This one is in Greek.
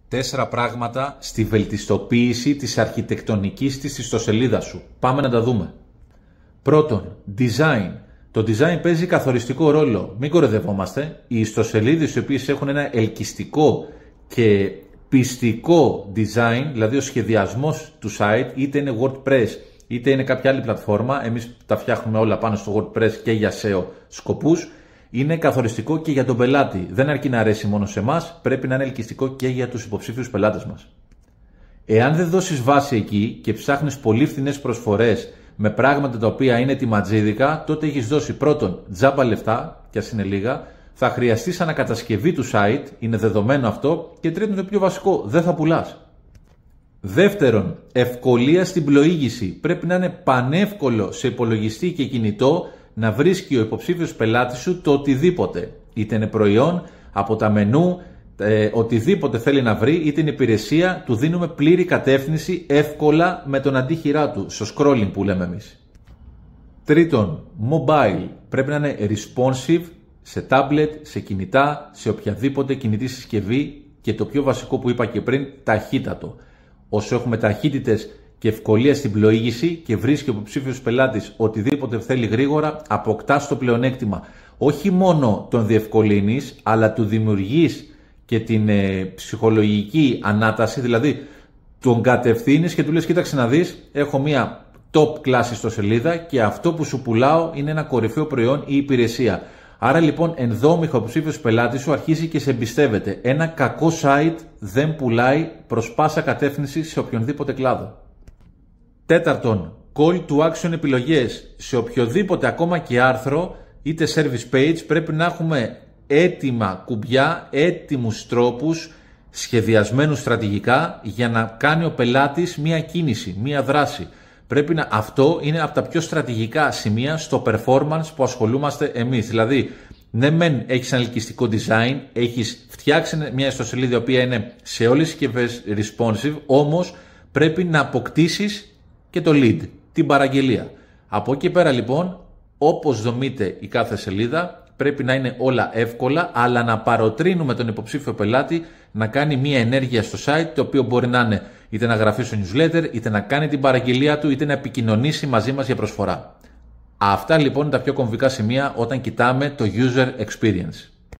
4 πράγματα στη βελτιστοποίηση της αρχιτεκτονικής της ιστοσελίδας σου. Πάμε να τα δούμε. Πρώτον, design. Το design παίζει καθοριστικό ρόλο. Μην κοροϊδευόμαστε. Οι ιστοσελίδες οι οποίες έχουν ένα ελκυστικό και πιστικό design, δηλαδή ο σχεδιασμός του site, είτε είναι WordPress είτε είναι κάποια άλλη πλατφόρμα, εμείς τα φτιάχνουμε όλα πάνω στο WordPress και για SEO σκοπούς, είναι καθοριστικό και για τον πελάτη. Δεν αρκεί να αρέσει μόνο σε εμάς, πρέπει να είναι ελκυστικό και για τους υποψήφιους πελάτες μας. Εάν δεν δώσεις βάση εκεί και ψάχνεις πολύ φθηνές προσφορές με πράγματα τα οποία είναι τιματζίδικα, τότε έχεις δώσει πρώτον τζάμπα λεφτά, κι ας είναι λίγα, θα χρειαστείς ανακατασκευή του site, είναι δεδομένο αυτό, και τρίτον το πιο βασικό, δεν θα πουλάς. Δεύτερον, ευκολία στην πλοήγηση. Πρέπει να είναι πανεύκολο σε υπολογιστή και κινητό να βρίσκει ο υποψήφιος πελάτης σου το οτιδήποτε. Είτε είναι προϊόν, από τα μενού, οτιδήποτε θέλει να βρει, είτε είναι υπηρεσία, του δίνουμε πλήρη κατεύθυνση εύκολα με τον αντίχειρά του, στο scrolling που λέμε εμείς. Τρίτον, mobile. Πρέπει να είναι responsive σε tablet, σε κινητά, σε οποιαδήποτε κινητή συσκευή και το πιο βασικό που είπα και πριν, ταχύτατο. Όσο έχουμε ταχύτητες και ευκολία στην πλοήγηση και βρίσκει ο υποψήφιος πελάτης οτιδήποτε θέλει γρήγορα, αποκτάς το πλεονέκτημα. Όχι μόνο τον διευκολύνεις, αλλά του δημιουργείς και την ψυχολογική ανάταση, δηλαδή τον κατευθύνεις και του λες: κοίταξε να δεις, έχω μία top class ιστοσελίδα και αυτό που σου πουλάω είναι ένα κορυφαίο προϊόν ή υπηρεσία. Άρα λοιπόν ενδόμηχα ο υποψήφιος πελάτης σου αρχίζει και σε εμπιστεύεται. Ένα κακό site δεν πουλάει προς πάσα κατεύθυνση σε οποιονδήποτε κλάδο. Τέταρτον, call to action επιλογές. Σε οποιοδήποτε ακόμα και άρθρο είτε service page πρέπει να έχουμε έτοιμα κουμπιά, έτοιμους τρόπους σχεδιασμένους στρατηγικά για να κάνει ο πελάτης μία κίνηση, μία δράση. Αυτό είναι από τα πιο στρατηγικά σημεία στο performance που ασχολούμαστε εμείς. Δηλαδή, ναι μεν έχεις ένα ελκυστικό design, έχεις φτιάξει μια ιστοσελίδα η οποία είναι σε όλες τις συσκευές responsive, όμως πρέπει να αποκτήσεις και το lead, την παραγγελία. Από εκεί πέρα λοιπόν, όπως δομείται η κάθε σελίδα, πρέπει να είναι όλα εύκολα, αλλά να παροτρύνουμε τον υποψήφιο πελάτη να κάνει μία ενέργεια στο site, το οποίο μπορεί να είναι είτε να γραφεί στο newsletter, είτε να κάνει την παραγγελία του, είτε να επικοινωνήσει μαζί μας για προσφορά. Αυτά λοιπόν είναι τα πιο κομβικά σημεία όταν κοιτάμε το user experience.